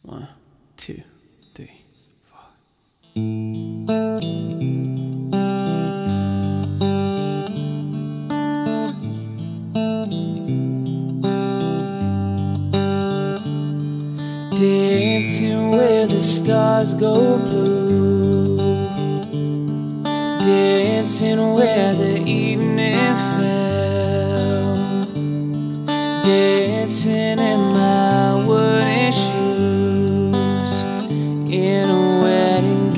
1, 2, 3, 4. Dancing where the stars go blue, dancing where the evening fell, dancing in my wooden shoes, in a wedding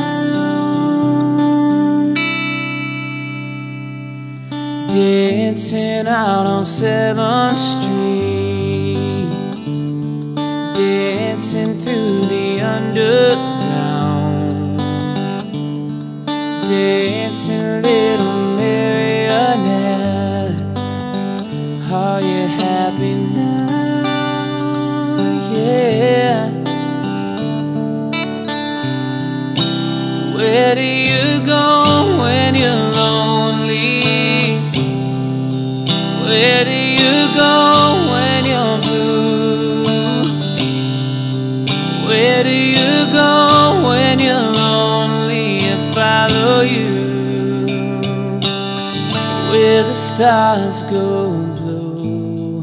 gown, dancing out on 7th Street, dancing through the underground, dancing little marionette. Are you happy now? Yeah. Where do you go when you're lonely? Where do you go when you're blue? Where do you go when you're lonely? I follow you. Where the stars go blue,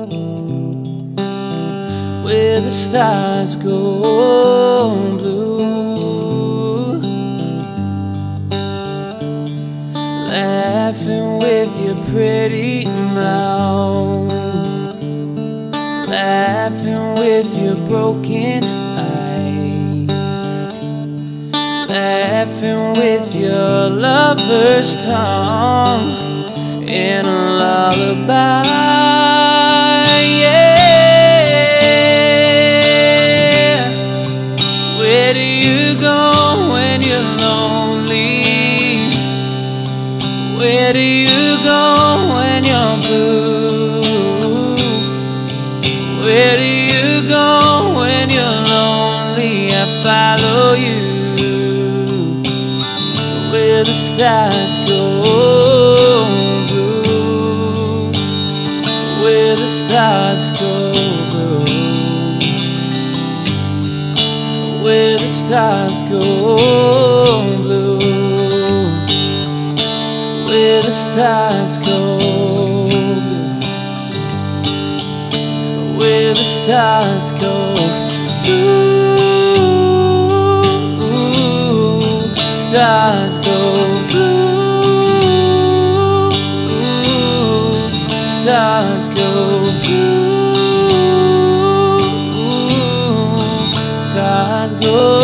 where the stars go blue, laughing with your pretty mouth, laughing with your broken eyes, laughing with your lover's tongue in a lullaby. Yeah. Where do you go when you're lonely? Where do you go when you're blue? Where do you go when you're lonely? I follow you. Where the stars go blue, where the stars go blue, where the stars go blue, where the stars go blue, where the stars go blue, stars go blue, stars go blue, stars go